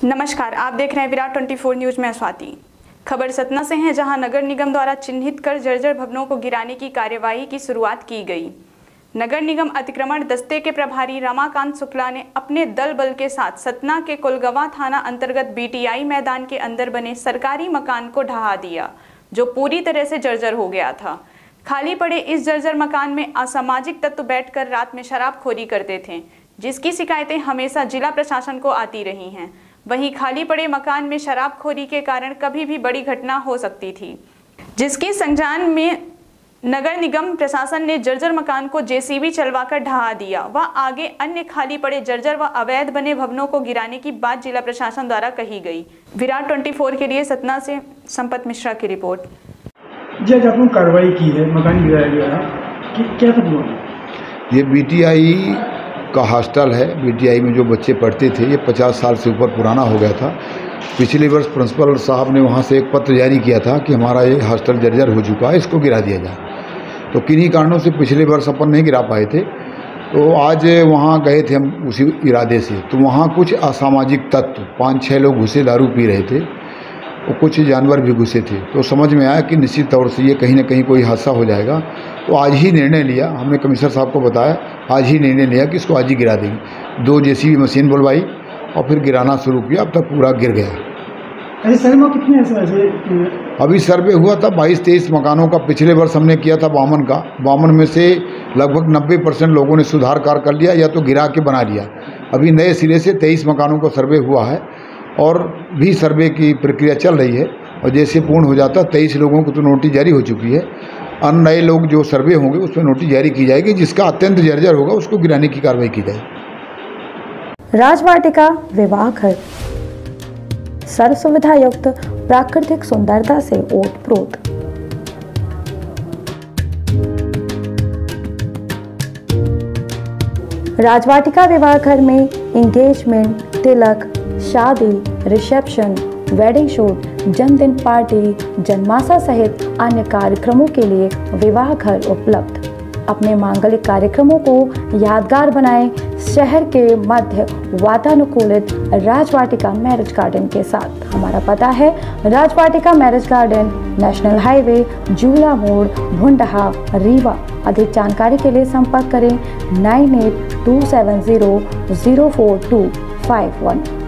नमस्कार, आप देख रहे हैं विराट 24 न्यूज में स्वाति। खबर सतना से है, जहां नगर निगम द्वारा चिन्हित कर जर्जर भवनों को गिराने की कार्यवाही की शुरुआत की गई। नगर निगम अतिक्रमण दस्ते के प्रभारी रमाकांत शुक्ला ने अपने दल बल के साथ सतना के कोलगवा थाना अंतर्गत बीटीआई मैदान के अंदर बने सरकारी मकान को ढहा दिया, जो पूरी तरह से जर्जर हो गया था। खाली पड़े इस जर्जर मकान में असामाजिक तत्व बैठकर रात में शराबखोरी करते थे, जिसकी शिकायतें हमेशा जिला प्रशासन को आती रही हैं। वहीं खाली पड़े मकान में शराबखोरी के कारण कभी भी बड़ी घटना हो सकती थी, जिसके संज्ञान में नगर निगम प्रशासन ने जर्जर मकान को जेसीबी चलवाकर ढहा दिया व आगे अन्य खाली पड़े जर्जर व अवैध बने भवनों को गिराने की बात जिला प्रशासन द्वारा कही गई। विराट 24 के लिए सतना से संपत मिश्रा की रिपोर्ट। जी, आज आपने कार्रवाई की है, मकान गिराया गया है, क्या था हुआ? ये बीटीआई का हॉस्टल है। बीटीआई में जो बच्चे पढ़ते थे, ये 50 साल से ऊपर पुराना हो गया था। पिछले वर्ष प्रिंसिपल साहब ने वहाँ से एक पत्र जारी किया था कि हमारा ये हॉस्टल जर्जर हो चुका है, इसको गिरा दिया जाए। तो किन्हीं कारणों से पिछले वर्ष अपन नहीं गिरा पाए थे, तो आज वहाँ गए थे हम उसी इरादे से। तो वहाँ कुछ असामाजिक तत्व 5-6 लोग घुसे, दारू पी रहे थे और कुछ जानवर भी घुसे थे। तो समझ में आया कि निश्चित तौर से ये कहीं ना कहीं कोई हादसा हो जाएगा। तो आज ही निर्णय लिया, हमने कमिश्नर साहब को बताया, आज ही निर्णय लिया कि इसको आज ही गिरा देंगे। 2 जेसीबी मशीन बुलवाई और फिर गिराना शुरू किया। अब तक पूरा गिर गया। सर्वे कितने ऐसे अभी सर्वे हुआ था 22-23 मकानों का। पिछले वर्ष हमने किया था 52 का। 52 में से लगभग 90% लोगों ने सुधार कार्य कर लिया या तो गिरा के बना लिया। अभी नए सिरे से 23 मकानों का सर्वे हुआ है और भी सर्वे की प्रक्रिया चल रही है। और जैसे पूर्ण हो जाता 23 लोगों को तो नोटिस जारी हो चुकी है। अन्य नए लोग जो सर्वे होंगे उस पर नोटिस जारी की जाएगी। जिसका अत्यंत जर्जर होगा उसको गिराने की कार्रवाई की जाएगी। राजवाटिका विवाह घर सर्व सुविधा युक्त प्राकृतिक सुंदरता से ओतप्रोत। राजवाटिका विवाह घर में एंगेजमेंट, तिलक, शादी, रिसेप्शन, वेडिंग शूट, जन्मदिन पार्टी, जन्माशा सहित अन्य कार्यक्रमों के लिए विवाह घर उपलब्ध। अपने मांगलिक कार्यक्रमों को यादगार बनाएं शहर के मध्य वातानुकूलित राजवाटिका मैरिज गार्डन के साथ। हमारा पता है Rajvatika marriage garden, national highway, Jhula Mod, Bhundha, Rewa. अधिक जानकारी के लिए संपर्क करें 9827004251।